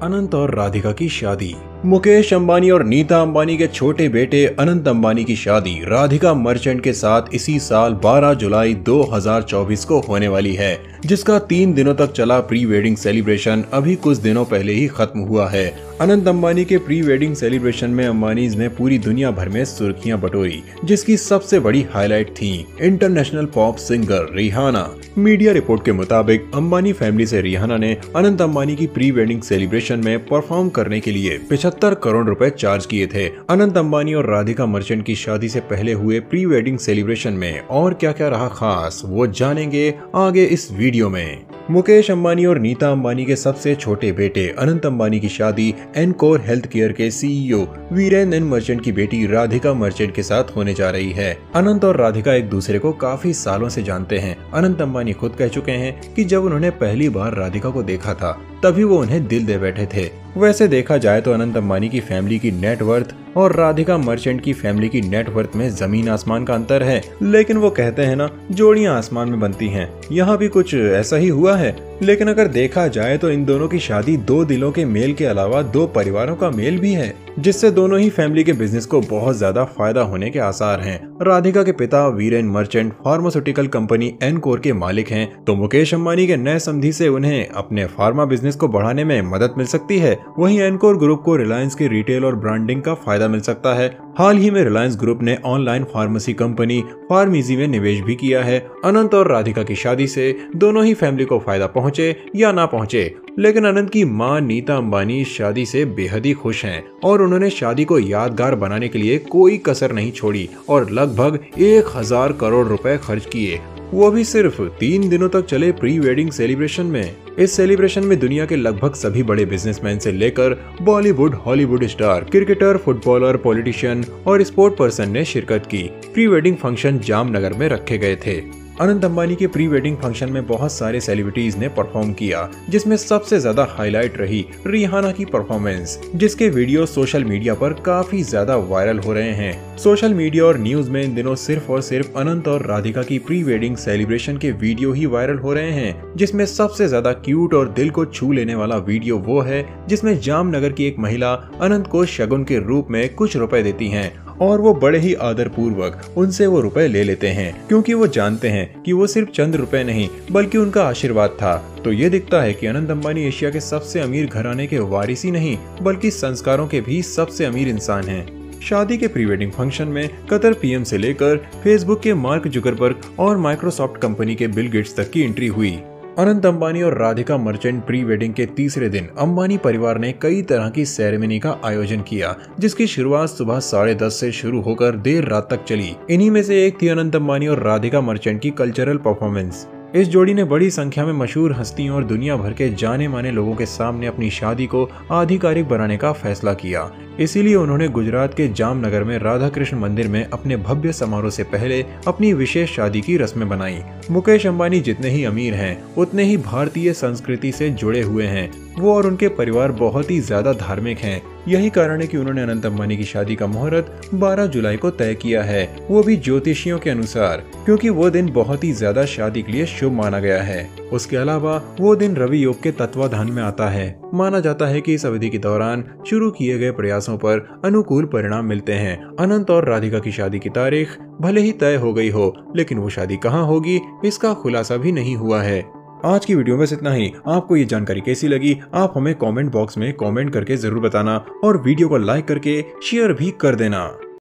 अनंत और राधिका की शादी। मुकेश अंबानी और नीता अंबानी के छोटे बेटे अनंत अंबानी की शादी राधिका मर्चेंट के साथ इसी साल 12 जुलाई 2024 को होने वाली है, जिसका 3 दिनों तक चला प्री वेडिंग सेलिब्रेशन अभी कुछ दिनों पहले ही खत्म हुआ है। अनंत अंबानी के प्री वेडिंग सेलिब्रेशन में अंबानीज ने पूरी दुनिया भर में सुर्खियां बटोरी, जिसकी सबसे बड़ी हाईलाइट थी international pop singer Rihanna. Media report के मुताबिक अंबानी फैमिली से रिहाना ने अनंत अंबानी की प्री वेडिंग सेलिब्रेशन में परफॉर्म करने के लिए 75 करोड़ रुपए चार्ज किए थे। अनंत अंबानी और राधिका मर्चेंट की शादी से पहले हुए प्री वेडिंग सेलिब्रेशन में और क्या क्या रहा खास, वो जानेंगे आगे इस वीडियो में। मुकेश अंबानी और नीता अंबानी के सबसे छोटे बेटे अनंत अंबानी की शादी एनकोर हेल्थ केयर के सीईओ वीरेन एन मर्चेंट की बेटी राधिका मर्चेंट के साथ होने जा रही है। अनंत और राधिका एक दूसरे को काफी सालों से जानते हैं। अनंत अंबानी खुद कह चुके हैं कि जब उन्होंने पहली बार राधिका को देखा था तभी वो उन्हें दिल दे बैठे थे। वैसे देखा जाए तो अनंत अंबानी की फैमिली की नेटवर्थ और राधिका मर्चेंट की फैमिली की नेटवर्थ में जमीन आसमान का अंतर है, लेकिन वो कहते हैं ना, जोड़ियां आसमान में बनती हैं। यहाँ भी कुछ ऐसा ही हुआ है। लेकिन अगर देखा जाए तो इन दोनों की शादी दो दिलों के मेल के अलावा दो परिवारों का मेल भी है, जिससे दोनों ही फैमिली के बिजनेस को बहुत ज्यादा फायदा होने के आसार हैं। राधिका के पिता वीरेन मर्चेंट फार्मास्यूटिकल कंपनी एनकोर के मालिक हैं, तो मुकेश अंबानी के नए समधी से उन्हें अपने फार्मा बिजनेस को बढ़ाने में मदद मिल सकती है। वहीं एनकोर ग्रुप को रिलायंस के रिटेल और ब्रांडिंग का फायदा मिल सकता है। हाल ही में रिलायंस ग्रुप ने ऑनलाइन फार्मेसी कंपनी फार्मेसी में निवेश भी किया है। अनंत और राधिका की शादी से दोनों ही फैमिली को फायदा पहुंचे या ना पहुंचे, लेकिन अनंत की मां नीता अंबानी इस शादी से बेहद ही खुश हैं और उन्होंने शादी को यादगार बनाने के लिए कोई कसर नहीं छोड़ी और लगभग 1000 करोड़ रुपए खर्च किए, वो भी सिर्फ 3 दिनों तक चले प्री वेडिंग सेलिब्रेशन में। इस सेलिब्रेशन में दुनिया के लगभग सभी बड़े बिजनेसमैन से लेकर Bollywood, Hollywood star, cricketer, footballer, politician और स्पोर्ट पर्सन ने शिरकत की। प्री वेडिंग फंक्शन जामनगर में रखे गए थे। अनंत अंबानी के प्री वेडिंग फंक्शन में बहुत सारे सेलिब्रिटीज ने परफॉर्म किया, जिसमें सबसे ज्यादा हाईलाइट रही रिहाना की परफॉर्मेंस, जिसके वीडियो सोशल मीडिया पर काफी ज्यादा वायरल हो रहे हैं। सोशल मीडिया और न्यूज में इन दिनों सिर्फ और सिर्फ अनंत और राधिका की प्री वेडिंग सेलिब्रेशन के वीडियो ही वायरल हो रहे हैं, जिसमें सबसे ज्यादा क्यूट और दिल को छू लेने वाला वीडियो वो है जिसमें जामनगर की एक महिला अनंत को शगुन के रूप में कुछ रुपए देती है और वो बड़े ही आदर पूर्वक उनसे वो रुपए ले लेते हैं, क्योंकि वो जानते हैं कि वो सिर्फ चंद रुपए नहीं बल्कि उनका आशीर्वाद था। तो ये दिखता है कि अनंत अंबानी एशिया के सबसे अमीर घराने के वारिस ही नहीं बल्कि संस्कारों के भी सबसे अमीर इंसान हैं। शादी के प्री वेडिंग फंक्शन में कतर पीएम से लेकर फेसबुक के मार्क जुकरबर्ग और माइक्रोसॉफ्ट कंपनी के बिल गेट्स तक की एंट्री हुई। अनंत अंबानी और राधिका मर्चेंट प्री वेडिंग के तीसरे दिन अंबानी परिवार ने कई तरह की सेरेमनी का आयोजन किया, जिसकी शुरुआत सुबह 10:30 से शुरू होकर देर रात तक चली। इन्हीं में से एक थी अनंत अंबानी और राधिका मर्चेंट की कल्चरल परफॉर्मेंस। इस जोड़ी ने बड़ी संख्या में मशहूर हस्तियों और दुनिया भर के जाने माने लोगों के सामने अपनी शादी को आधिकारिक बनाने का फैसला किया। इसीलिए उन्होंने गुजरात के जामनगर में राधा कृष्ण मंदिर में अपने भव्य समारोह से पहले अपनी विशेष शादी की रस्में बनाई। मुकेश अंबानी जितने ही अमीर हैं, उतने ही भारतीय संस्कृति से जुड़े हुए हैं। वो और उनके परिवार बहुत ही ज्यादा धार्मिक हैं। यही कारण है कि उन्होंने अनंत अंबानी की शादी का मुहूर्त 12 जुलाई को तय किया है, वो भी ज्योतिषियों के अनुसार, क्योंकि वो दिन बहुत ही ज्यादा शादी के लिए शुभ माना गया है। उसके अलावा वो दिन रवि योग के तत्वाधान में आता है। माना जाता है कि इस अवधि के दौरान शुरू किए गए प्रयासों पर अनुकूल परिणाम मिलते हैं। अनंत और राधिका की शादी की तारीख भले ही तय हो गई हो, लेकिन वो शादी कहाँ होगी इसका खुलासा भी नहीं हुआ है। आज की वीडियो में इतना ही। आपको ये जानकारी कैसी लगी, आप हमें कमेंट बॉक्स में कमेंट करके जरूर बताना और वीडियो को लाइक करके शेयर भी कर देना।